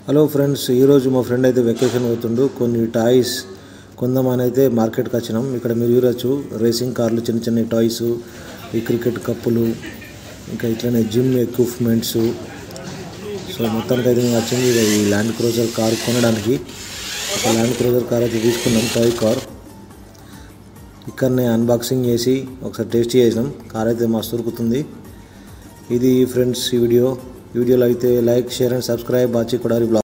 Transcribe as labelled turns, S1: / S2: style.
S1: Hello friends, ఈరోజు మా friend అయితే వెకేషన్ పోతుండు. కొన్ని టాయ్స్ కొందామని అయితే మార్కెట్కి వచ్చినాం. ఇక్కడ మీరు చూడొచ్చు రేసింగ్ కార్లు, చిన్న చిన్న టాయ్స్, ఈ క్రికెట్ కప్పులు, ఇంకా ఇట్లనే జిమ్ ఎక్విప్మెంట్స్. సో మొత్తానికి అయితే మేము వచ్చింది ఈ ల్యాండ్ క్రూజర్ కార్ కొనడానికి. ఒక ల్యాండ్ క్రూజర్ కార్ అయితే తీసుకున్నాం, టాయ్ కార్. ఇక్కడనే అన్బాక్సింగ్ చేసి ఒకసారి టేస్ట్ చేసినాం. కార్ అయితే మస్తు ఉరుకుతుంది. ఇది ఫ్రెండ్స్ ఈ వీడియోలో అయితే like, share and subscribe. Bachi Kodari blog.